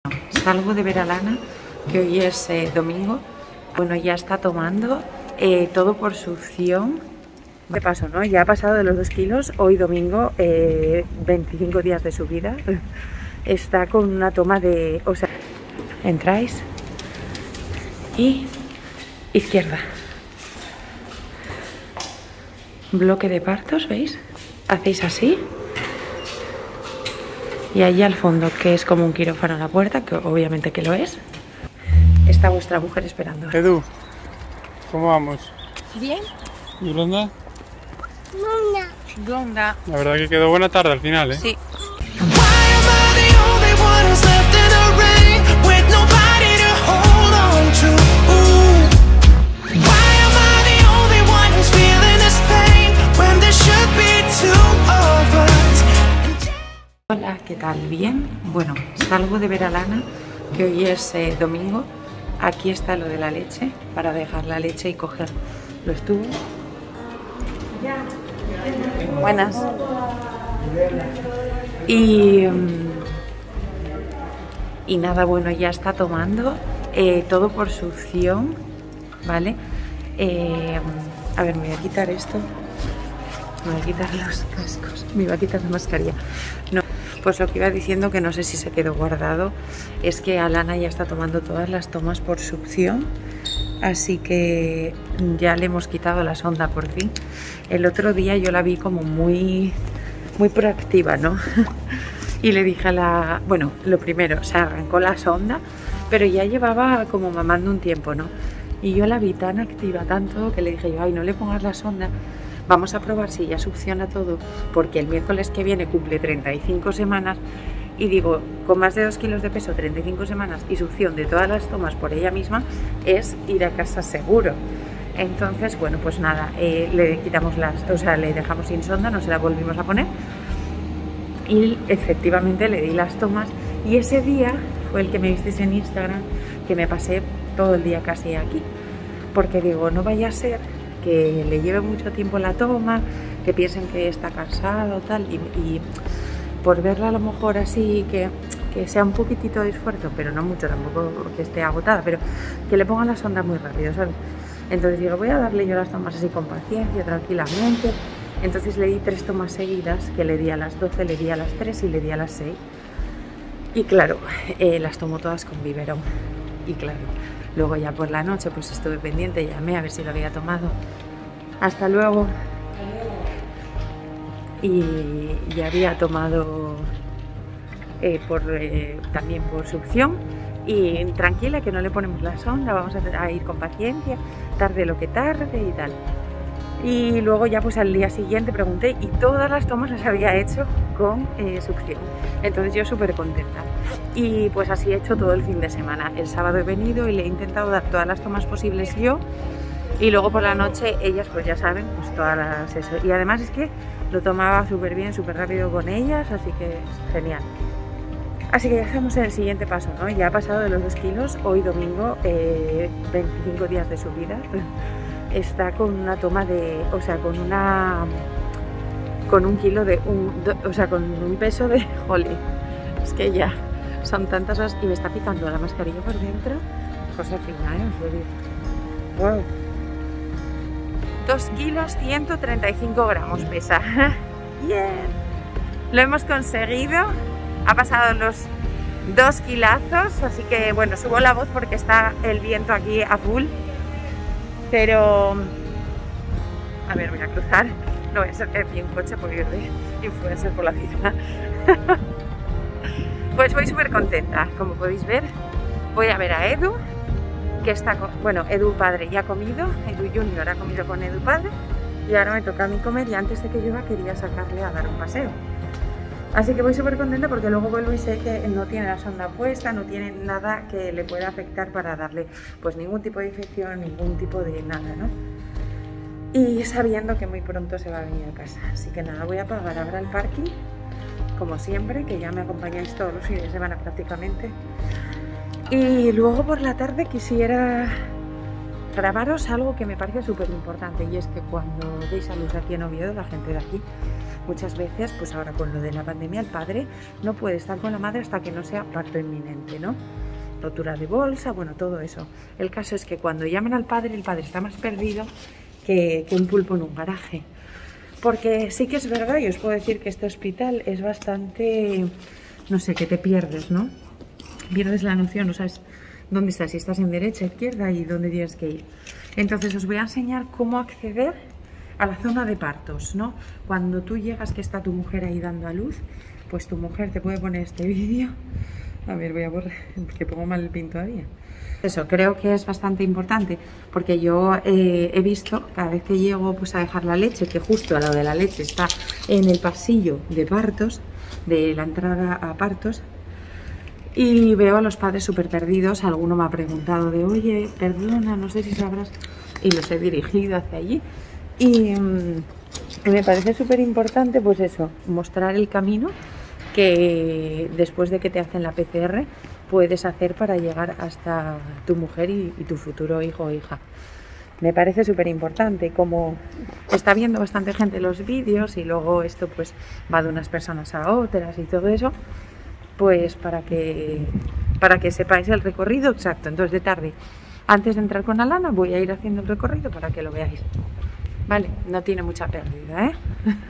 Salgo de ver a Lana, que hoy es domingo. Bueno, ya está tomando todo por succión. De paso, ¿no? Ya ha pasado de los 2 kilos. Hoy domingo, 25 días de su vida. Está con una toma de... O sea, entráis y izquierda. Bloque de partos, ¿veis? Hacéis así. Y allí al fondo, que es como un quirófano a la puerta, que obviamente que lo es, está vuestra mujer esperando. Edu, ¿cómo vamos? Bien. ¿Y Blonda? Blonda. La verdad que quedó buena tarde al final, ¿eh? Sí. Hola, ¿qué tal? ¿Bien? Bueno, salgo de ver a Lana, que hoy es domingo. Aquí está lo de la leche, para dejar la leche y coger los tubos. Buenas. Y nada, bueno, ya está tomando todo por succión, ¿vale? A ver, me voy a quitar esto. Me voy a quitar los cascos. Me iba a quitar la mascarilla. No, pues lo que iba diciendo, que no sé si se quedó guardado, es que Alana ya está tomando todas las tomas por succión. Así que ya le hemos quitado la sonda por fin. El otro día yo la vi como muy proactiva, ¿no? Y le dije a la... Bueno, lo primero, se arrancó la sonda, pero ya llevaba como mamando un tiempo, ¿no? Y yo la vi tan activa, tanto, que le dije yo, ay, no le pongas la sonda. Vamos a probar si ya succiona todo, porque el miércoles que viene cumple 35 semanas y digo, con más de 2 kilos de peso, 35 semanas y succión de todas las tomas por ella misma, es ir a casa seguro. Entonces, bueno, pues nada, le quitamos le dejamos sin sonda, no se la volvimos a poner y efectivamente le di las tomas. Y ese día fue el que me visteis en Instagram, que me pasé todo el día casi aquí, porque digo, no vaya a ser que le lleve mucho tiempo la toma, que piensen que está cansado o tal, y por verla a lo mejor así, que sea un poquitito de esfuerzo, pero no mucho, tampoco que esté agotada, pero que le pongan la sonda muy rápido, ¿sabes? Entonces digo, voy a darle yo las tomas así con paciencia, tranquilamente. Entonces le di 3 tomas seguidas, que le di a las 12, le di a las 3 y le di a las 6. Y claro, las tomo todas con biberón. Y claro, luego ya por la noche pues estuve pendiente, llamé a ver si lo había tomado. Hasta luego. Y ya había tomado también por succión. Y tranquila, que no le ponemos la sonda, vamos a ir con paciencia, tarde lo que tarde y tal. Y luego ya pues al día siguiente pregunté y todas las tomas las había hecho con succión. Entonces yo súper contenta. Y pues así he hecho todo el fin de semana. El sábado he venido y le he intentado dar todas las tomas posibles yo. Y luego por la noche ellas pues ya saben, pues todas las eso. Y además es que lo tomaba súper bien, súper rápido con ellas, así que es genial. Así que ya estamos en el siguiente paso, ¿no? Ya ha pasado de los 2 kilos, hoy domingo, 25 días de su vida. Está con una toma de, o sea, con un kilo de, o sea, con un peso de, jolly, es que ya son tantas horas y me está picando la mascarilla por dentro, cosa fina, os lo digo. Wow. 2 kilos 135 gramos pesa. Bien, lo hemos conseguido, ha pasado los 2 kilazos, así que bueno, subo la voz porque está el viento aquí a full. Pero, a ver, voy a cruzar, no voy a ser que pille un coche porque soy influencer por la vida. Pues voy súper contenta, como podéis ver. Voy a ver a Edu, que está, bueno, Edu padre ya ha comido, Edu Junior ha comido con Edu padre, y ahora me toca a mí comer, y antes de que llueva quería sacarle a dar un paseo. Así que voy súper contenta porque luego vuelvo y sé que no tiene la sonda puesta, no tiene nada que le pueda afectar para darle pues ningún tipo de infección, ningún tipo de nada, ¿no? Y sabiendo que muy pronto se va a venir a casa. Así que nada, voy a pagar ahora el parking, como siempre, que ya me acompañáis todos los fines de semana prácticamente. Y luego por la tarde quisiera grabaros algo que me parece súper importante, y es que cuando deis a luz aquí en Oviedo, la gente de aquí, muchas veces, pues ahora con lo de la pandemia, el padre no puede estar con la madre hasta que no sea parto inminente, ¿no? Rotura de bolsa, bueno, todo eso. El caso es que cuando llaman al padre, el padre está más perdido que un pulpo en un garaje. Porque sí que es verdad, y os puedo decir que este hospital es bastante, no sé, que te pierdes, ¿no? Pierdes la noción, no sabes dónde estás, si estás en derecha, izquierda y dónde tienes que ir. Entonces os voy a enseñar cómo acceder a la zona de partos, ¿no? Cuando tú llegas, que está tu mujer ahí dando a luz, pues tu mujer te puede poner este vídeo. A ver, voy a borrar, que pongo mal el pin todavía. Eso, creo que es bastante importante, porque yo he visto, cada vez que llego pues a dejar la leche, que justo al lado de la leche está en el pasillo de partos, de la entrada a partos, y veo a los padres súper perdidos. Alguno me ha preguntado de, oye, perdona, no sé si sabrás, y los he dirigido hacia allí. Y me parece súper importante, pues eso, mostrar el camino que después de que te hacen la PCR puedes hacer para llegar hasta tu mujer y tu futuro hijo o hija. Me parece súper importante, como está viendo bastante gente los vídeos y luego esto pues va de unas personas a otras y todo eso, pues para que sepáis el recorrido exacto. Entonces de tarde, antes de entrar con Alana, voy a ir haciendo el recorrido para que lo veáis. Vale, no tiene mucha pérdida, ¿eh?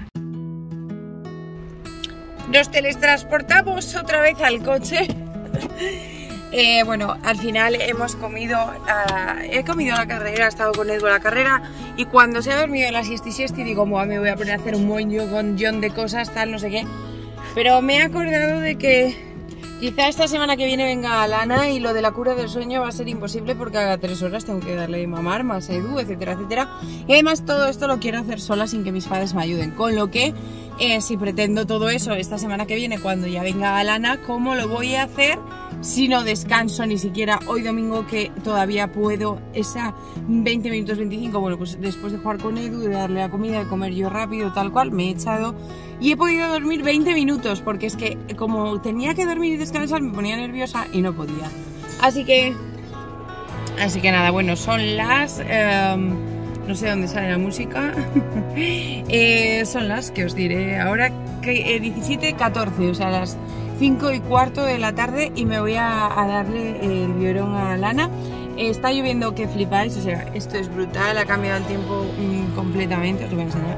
Nos teletransportamos otra vez al coche. Bueno, al final hemos comido, he comido a la carrera, he estado con Edu a la carrera, y cuando se ha dormido la siesta y digo, me voy a poner a hacer un montón de cosas, tal, no sé qué. Pero me he acordado de que quizá esta semana que viene venga Alana y lo de la cura del sueño va a ser imposible, porque a 3 horas tengo que darle de mamar, más Edu, etcétera, etcétera. Y además todo esto lo quiero hacer sola sin que mis padres me ayuden, con lo que si pretendo todo eso esta semana que viene, cuando ya venga Alana, ¿cómo lo voy a hacer si no descanso ni siquiera hoy domingo, que todavía puedo esa 20 minutos, 25? Bueno, pues después de jugar con Edu, de darle la comida, de comer yo rápido, tal cual, me he echado y he podido dormir 20 minutos, porque es que como tenía que dormir y descansar me ponía nerviosa y no podía. Así que nada, bueno, son las... no sé dónde sale la música. Son las que os diré ahora, 17:14, o sea, las 5:15 de la tarde, y me voy a darle el biberón a Lana. Está lloviendo que flipáis, o sea, esto es brutal, ha cambiado el tiempo completamente, os lo voy a enseñar.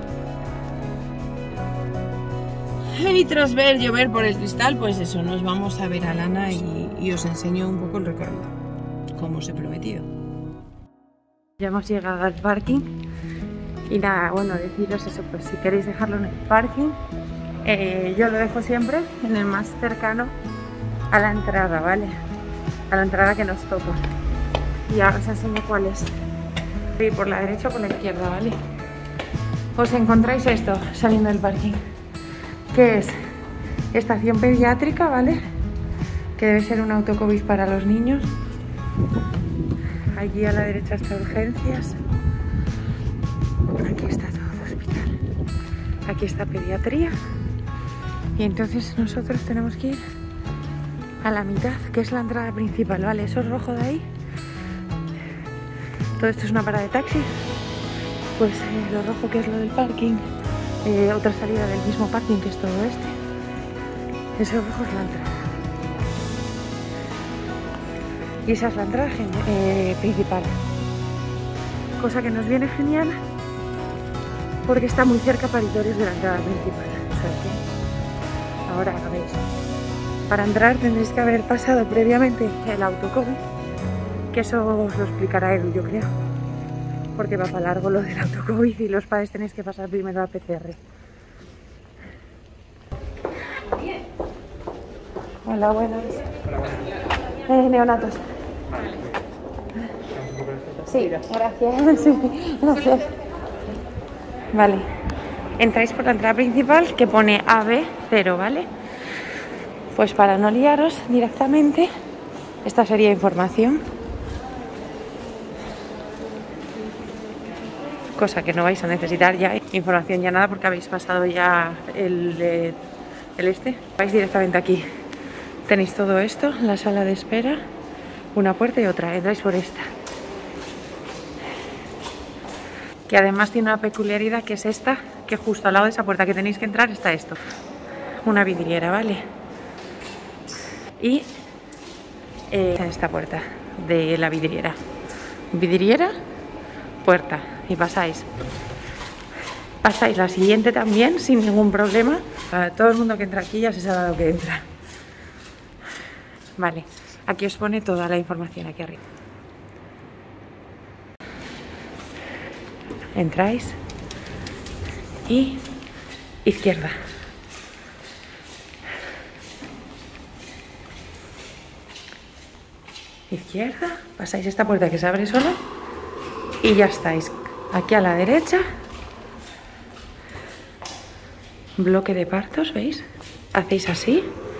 Y tras ver llover por el cristal, pues eso, nos vamos a ver a Lana y os enseño un poco el recorrido, como os he prometido. Ya hemos llegado al parking y nada, bueno, deciros eso, pues si queréis dejarlo en el parking, yo lo dejo siempre en el más cercano a la entrada, ¿vale? A la entrada que nos toca. Y ahora os enseño cuál es. Ir por la derecha o por la izquierda, ¿vale? Os encontráis esto saliendo del parking, que es estación pediátrica, ¿vale? Que debe ser un autocovis para los niños. Allí a la derecha está urgencias. Aquí está todo el hospital. Aquí está pediatría. Y entonces nosotros tenemos que ir a la mitad, que es la entrada principal, ¿vale? Eso es rojo de ahí. Todo esto es una parada de taxi. Pues lo rojo, que es lo del parking. Otra salida del mismo parking, que es todo este. Eso rojo es la entrada. Y esa es la entrada principal. Cosa que nos viene genial, porque está muy cerca Paritorios de la entrada principal. O sea que ahora lo veis. Para entrar tendréis que haber pasado previamente el autocovid, que eso os lo explicará Edu, yo creo, porque va para largo lo del autocovid y los padres tenéis que pasar primero la PCR. Hola, buenas. Neonatos. Sí, gracias. Sí, gracias. Vale. Entráis por la entrada principal, que pone AB0, ¿vale? Pues para no liaros directamente, esta sería información. Cosa que no vais a necesitar ya, información ya nada, porque habéis pasado ya el este. Vais directamente aquí. Tenéis todo esto, la sala de espera, una puerta y otra. Entráis por esta. que además tiene una peculiaridad, que es esta, que justo al lado de esa puerta que tenéis que entrar está esto, una vidriera, ¿vale? Y esta puerta de la vidriera, puerta, y pasáis la siguiente también sin ningún problema. Para todo el mundo que entra aquí ya se sabe lo que entra. Vale, aquí os pone toda la información aquí arriba. Entráis y izquierda. Izquierda, pasáis esta puerta que se abre sola y ya estáis. Aquí a la derecha, bloque de partos, ¿veis? Hacéis así.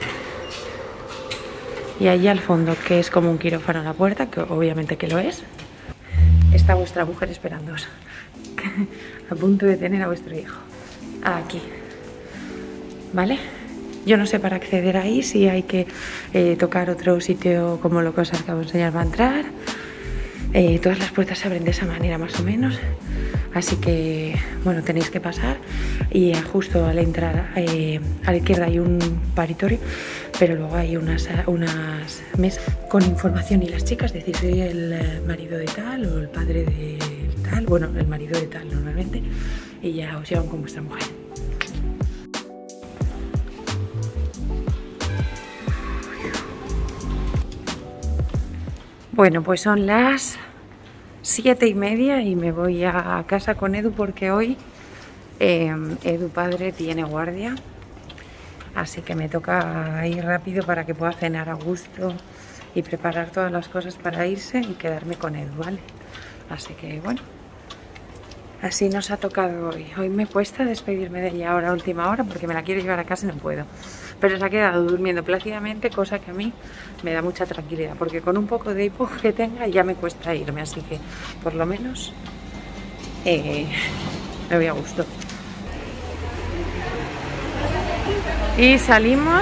Y allí al fondo, que es como un quirófano a la puerta, que obviamente que lo es, está vuestra mujer esperándoos, a punto de tener a vuestro hijo. Aquí, ¿vale? Yo no sé para acceder ahí si hay que tocar otro sitio como lo que os acabo de enseñar para entrar. Todas las puertas se abren de esa manera más o menos. Así que, bueno, tenéis que pasar y justo al entrar a la izquierda hay un paritorio, pero luego hay unas mesas con información y las chicas decís soy el marido de tal o el padre de tal, bueno, el marido de tal normalmente, y ya os llevan con vuestra mujer. Bueno, pues son las 7:30 y me voy a casa con Edu porque hoy Edu padre tiene guardia, así que me toca ir rápido para que pueda cenar a gusto y preparar todas las cosas para irse y quedarme con Edu, ¿vale? Así que bueno, así nos ha tocado hoy. Hoy me cuesta despedirme de ella ahora a última hora porque me la quiero llevar a casa y no puedo. Pero se ha quedado durmiendo plácidamente, cosa que a mí me da mucha tranquilidad, porque con un poco de hipo que tenga ya me cuesta irme, así que por lo menos me voy a gusto. Y salimos,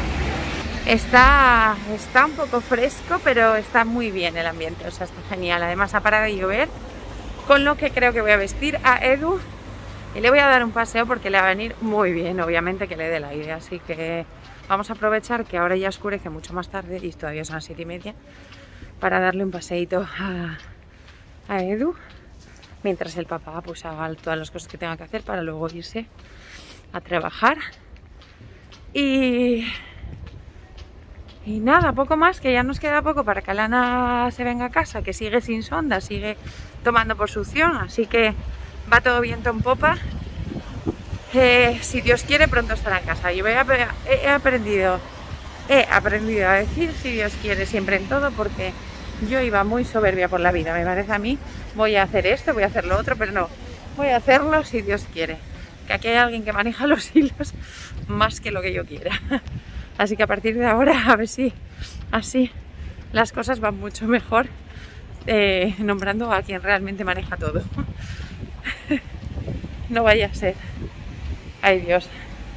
está un poco fresco, pero está muy bien el ambiente, o sea, está genial. Además ha parado de llover, con lo que creo que voy a vestir a Edu y le voy a dar un paseo porque le va a venir muy bien, obviamente, que le dé el aire. Así que vamos a aprovechar que ahora ya oscurece mucho más tarde y todavía son las 7:30 para darle un paseíto a Edu, mientras el papá pues haga todas las cosas que tenga que hacer para luego irse a trabajar. Y nada, poco más, que ya nos queda poco para que Alana se venga a casa, que sigue sin sonda, sigue tomando por succión, así que va todo viento en popa. Si Dios quiere, pronto estará en casa. Yo he aprendido a decir si Dios quiere siempre en todo, porque yo iba muy soberbia por la vida, me parece a mí. Voy a hacer esto, voy a hacer lo otro, pero no, voy a hacerlo si Dios quiere. Que aquí hay alguien que maneja los hilos más que lo que yo quiera. Así que a partir de ahora, a ver si así las cosas van mucho mejor, nombrando a quien realmente maneja todo. No vaya a ser. Ay, Dios.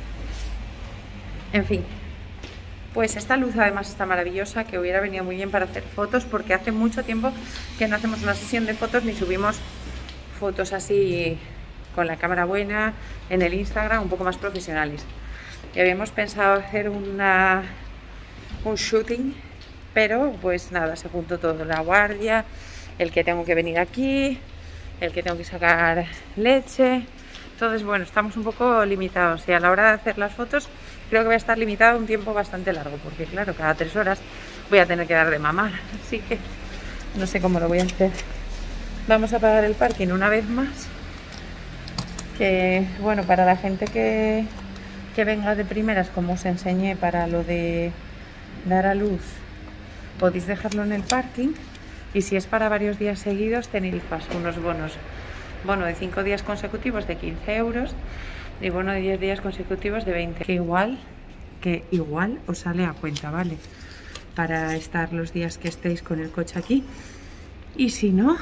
En fin. Pues esta luz además está maravillosa, que hubiera venido muy bien para hacer fotos, porque hace mucho tiempo que no hacemos una sesión de fotos ni subimos fotos así con la cámara buena en el Instagram, un poco más profesionales. Y habíamos pensado hacer un shooting, pero pues nada, se juntó todo, la guardia, el que tengo que venir aquí, el que tengo que sacar leche. Entonces bueno, estamos un poco limitados y a la hora de hacer las fotos creo que voy a estar limitado un tiempo bastante largo, porque claro, cada 3 horas voy a tener que dar de mamar, así que no sé cómo lo voy a hacer. Vamos a pagar el parking una vez más, que bueno, para la gente que venga de primeras, como os enseñé para lo de dar a luz, podéis dejarlo en el parking, y si es para varios días seguidos tenéis unos bonos, bono de 5 días consecutivos de 15 euros y bono de 10 días consecutivos de 20, que igual os sale a cuenta, ¿vale? Para estar los días que estéis con el coche aquí, y si no,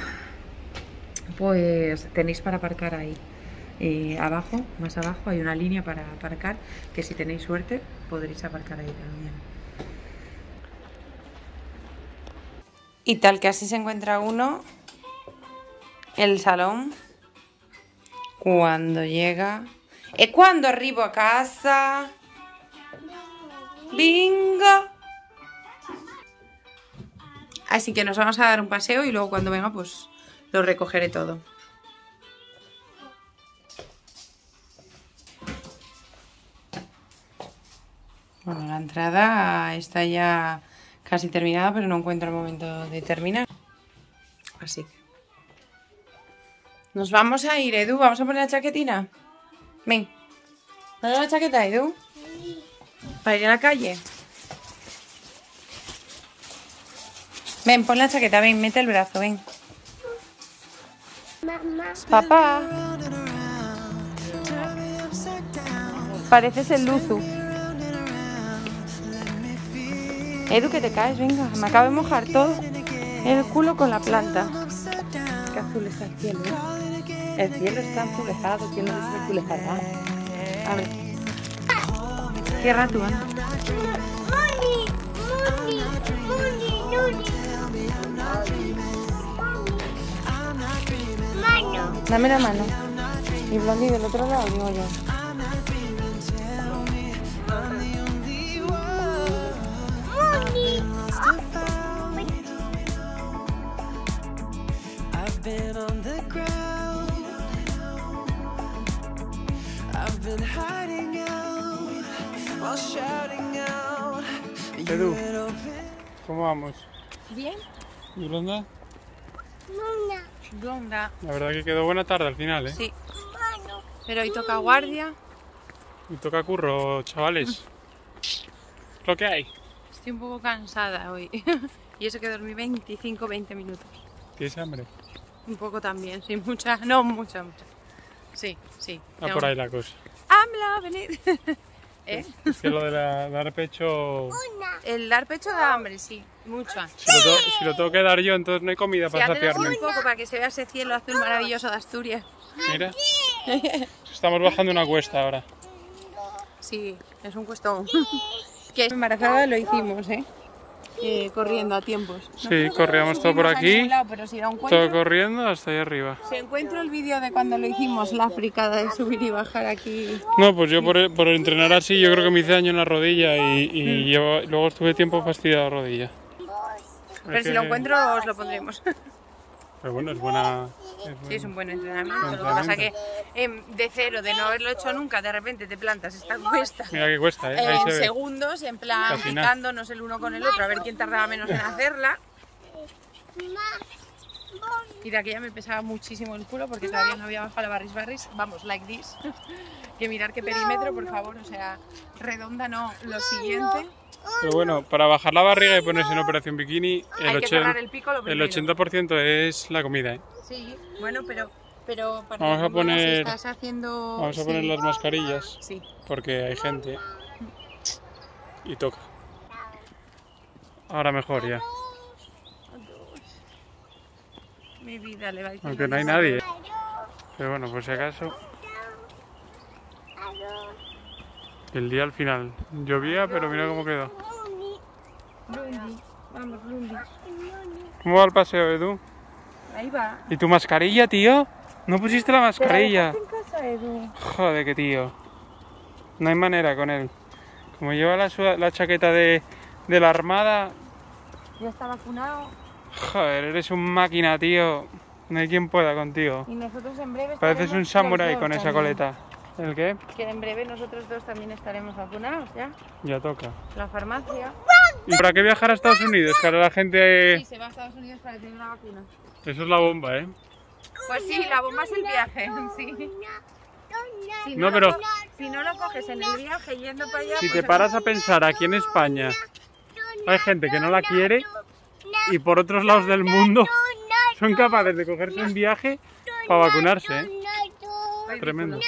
pues tenéis para aparcar ahí. Abajo, más abajo, hay una línea para aparcar, que si tenéis suerte podréis aparcar ahí también. Y tal que así se encuentra uno el salón Cuando llega... ¿E cuando arribo a casa? ¡Bingo! Así que nos vamos a dar un paseo y luego cuando venga pues lo recogeré todo. Bueno, la entrada está ya casi terminada, pero no encuentro el momento de terminar. Así que... nos vamos a ir, Edu. ¿Vamos a poner la chaquetina? Ven. ¿Pones la chaqueta, Edu? Para ir a la calle. Ven, pon la chaqueta, ven, mete el brazo, ven. Papá. Pareces el Luzu. Edu, que te caes, venga. Me acabo de mojar todo el culo con la planta. Qué azul está el cielo, ¿eh? El cielo está azulejado. ¿Quién lo desazulejaba? A ver. Cierra tú, Ana. Dame la mano. Y Blondie del otro lado, digo yo. Edu, ¿cómo vamos? Bien. ¿Y Blonda? Blonda. La verdad que quedó buena tarde al final, ¿eh? Sí. Pero hoy toca guardia. Y toca curro, chavales. Lo que hay. Estoy un poco cansada hoy. Y eso que dormí 25-20 minutos. ¿Tienes hambre? Un poco también, sí, mucha. No, mucha. Sí, sí. Va por ahí la cosa. ¡Amla, venid! ¿Eh? Es que lo de dar pecho... El dar pecho da hambre, sí, mucha. Si lo tengo que dar yo, entonces no hay comida para saciarme. Un poco para que se vea ese cielo azul maravilloso de Asturias. Mira. Estamos bajando una cuesta ahora. Sí, es un cuestón. Que embarazada lo hicimos, ¿eh? Corriendo a tiempos. Sí, corríamos todo por aquí. Lado, pero si Todo corriendo hasta allá arriba. Si encuentro el vídeo de cuando lo hicimos, la fricada de subir y bajar aquí. No, pues yo por entrenar así, yo creo que me hice daño en la rodilla y luego estuve tiempo fastidiado la rodilla. Pero si lo encuentro, os lo pondremos. Pero bueno, es buena... Sí, es un buen entrenamiento. Lo que pasa que de cero, de no haberlo hecho nunca, de repente te plantas esta cuesta. Mira que cuesta, ¿eh? Ahí En se ve. segundos, en plan picándonos el uno con el otro, a ver quién tardaba menos en hacerla. Y de aquí ya me pesaba muchísimo el culo porque todavía no había bajado la barris, vamos, like this. Que mirar qué perímetro, por favor, o sea, redonda no, lo siguiente. Pero bueno, para bajar la barriga y ponerse en operación bikini, Hay que cerrar el pico lo el primero. 80% es la comida, ¿eh? Sí, bueno, pero para Vamos a poner, si estás haciendo... vamos a poner las mascarillas, Sí. porque hay gente y toca. Ahora mejor ya, Mi vida le va a decir. aunque no hay nadie. Pero bueno, por si acaso, el día al final llovía, pero mira cómo quedó. Blundi, vamos, Blundi. ¿Cómo va el paseo, Edu? Ahí va. ¿Y tu mascarilla, tío? ¿No pusiste la mascarilla? ¿Pero la dejaste en casa, Edu? Joder, qué tío. No hay manera con él. Como lleva la chaqueta de la Armada... Ya está vacunado. Joder, eres un máquina, tío. No hay quien pueda contigo. Y nosotros en breve Pareces estaremos un samurái los dos con esa también. coleta. ¿El qué? Que en breve nosotros dos también estaremos vacunados ya. Ya toca. La farmacia. ¿Y para qué viajar a Estados Unidos? Que ahora la gente... Sí, se va a Estados Unidos para tener una vacuna. Eso es la bomba, ¿eh? Pues sí, la bomba es el viaje. Sí. Si No, pero... Si no lo coges en el viaje yendo para allá... Si pues te paras a pensar, aquí en España hay gente que no la quiere y por otros lados del mundo son capaces de cogerse un viaje para vacunarse, ¿eh? Tremendo.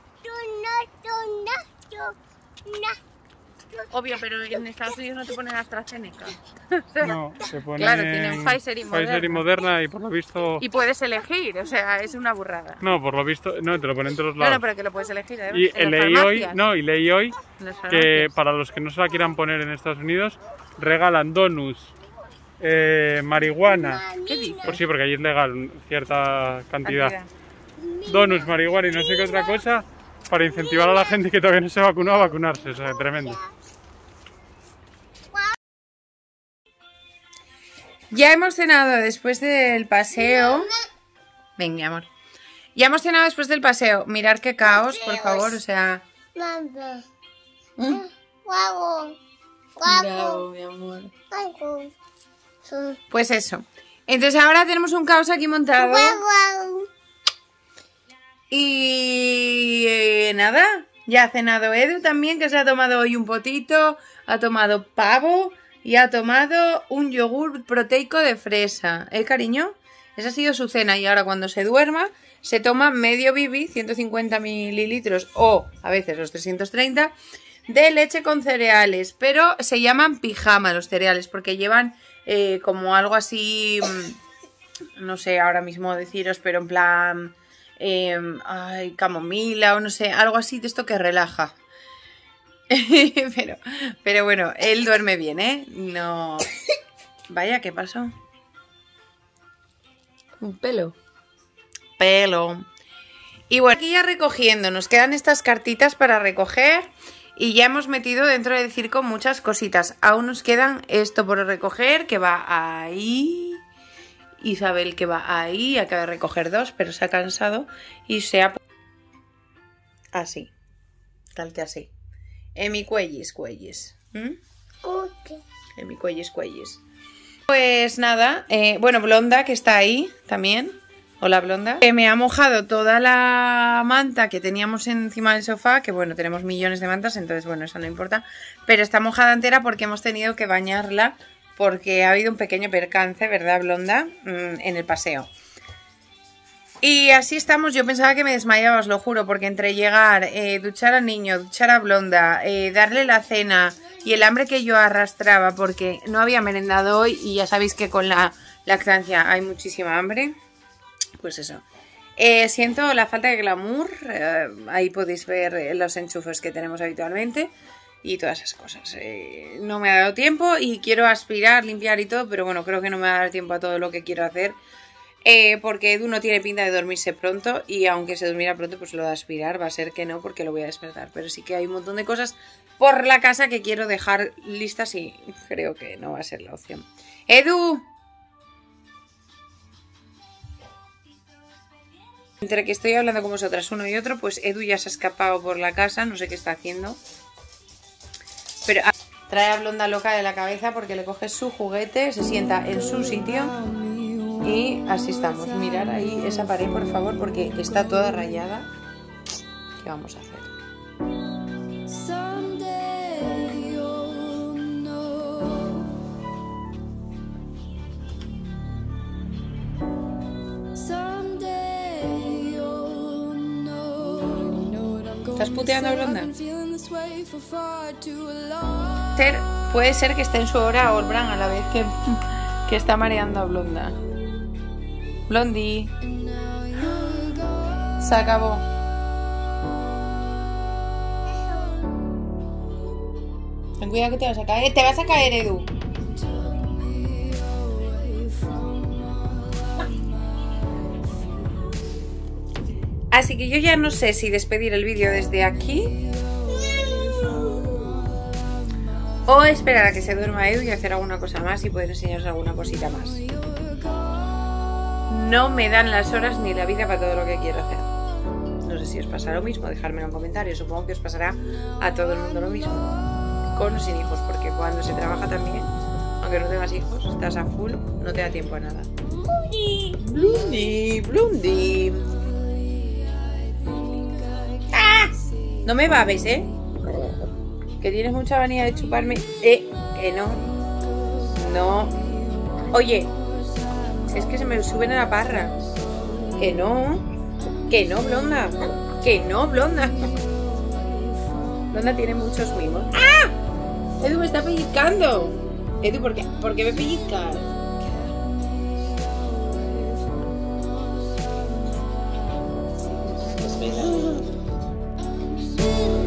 Obvio, pero en Estados Unidos no te ponen AstraZeneca. No, se ponen Claro, tienen Pfizer y Moderna y por lo visto... Y puedes elegir, o sea, es una burrada. No, por lo visto... No, te lo ponen en todos lados. Claro, pero que lo puedes elegir, ¿eh? Y En las leí hoy, farmacias. y leí hoy En las que farmacias. para los que no se la quieran poner en Estados Unidos, regalan donuts, marihuana. ¿Qué dices? Pues sí, porque ahí es legal cierta cantidad. donuts, marihuana y no sé qué otra cosa para incentivar a la gente que todavía no se vacunó a vacunarse. O sea, tremendo. Ya hemos cenado después del paseo. Ven, mi amor. Ya hemos cenado después del paseo. Mirar qué caos, por favor, o sea... Bravo, mi amor. Pues eso. Entonces ahora tenemos un caos aquí montado. Y nada, ya ha cenado Edu también, que se ha tomado hoy un potito, ha tomado pavo y ha tomado un yogur proteico de fresa. ¿Eh, cariño? Esa ha sido su cena y ahora cuando se duerma se toma medio bibi, 150 mililitros o a veces los 330 de leche con cereales, pero se llaman pijama los cereales porque llevan como algo así, no sé ahora mismo deciros, pero en plan camomila o no sé, algo así de esto que relaja. pero bueno, él duerme bien, ¿eh? No... Vaya, ¿qué pasó? Un pelo. Y bueno, aquí ya recogiendo, nos quedan estas cartitas para recoger y ya hemos metido dentro del circo muchas cositas. Aún nos quedan esto por recoger, que va ahí, Isabel que va ahí, acaba de recoger 2, pero se ha cansado y se ha... Así, tal que así. En mi cuellis. En mi cuellis. Pues nada, bueno, Blonda que está ahí también. Hola, Blonda. Me ha mojado toda la manta que teníamos encima del sofá, que bueno, tenemos millones de mantas, entonces bueno, eso no importa. Pero está mojada entera porque hemos tenido que bañarla, porque ha habido un pequeño percance, ¿verdad, Blonda? En el paseo. Y así estamos, yo pensaba que me desmayaba, os lo juro, porque entre llegar, duchar al niño, duchar a Blonda, darle la cena y el hambre que yo arrastraba porque no había merendado hoy y ya sabéis que con la lactancia hay muchísima hambre. Pues eso. Siento la falta de glamour. Ahí podéis ver los enchufes que tenemos habitualmente y todas esas cosas. No me ha dado tiempo y quiero aspirar, limpiar y todo, pero bueno, creo que no me va a dar tiempo a todo lo que quiero hacer. Porque Edu no tiene pinta de dormirse pronto y aunque se durmiera pronto, pues lo de aspirar va a ser que no, porque lo voy a despertar. Pero sí que hay un montón de cosas por la casa que quiero dejar listas y creo que no va a ser la opción. ¡Edu! Entre que estoy hablando con vosotras uno y otro, pues Edu ya se ha escapado por la casa, no sé qué está haciendo. Pero trae a Blonda loca de la cabeza porque le coge su juguete, se sienta en su sitio y así estamos. Mirad ahí esa pared, por favor, porque está toda rayada. ¿Qué vamos a hacer? ¿Estás puteando a Blonda? Puede ser que esté en su hora Olbran a la vez que está mareando a Blonda. Blondie. Se acabó. Ten cuidado que te vas a caer. Te vas a caer, Edu. Así que yo ya no sé si despedir el vídeo desde aquí o esperar a que se duerma Edu y hacer alguna cosa más y poder enseñaros alguna cosita más. No me dan las horas ni la vida para todo lo que quiero hacer. No sé si os pasa lo mismo, dejármelo en comentarios. Supongo que os pasará a todo el mundo lo mismo, con o sin hijos, porque cuando se trabaja también, aunque no tengas hijos, estás a full, no te da tiempo a nada. Blondie. No me babes, ¿eh? Que tienes mucha manía de chuparme. Que no. No. Oye, es que se me suben a la parra. Que no. Que no, Blonda. Que no, Blonda. Blonda tiene muchos mimos. ¡Ah! Edu me está pellizcando. Edu, ¿por qué me pellizcas? Espera.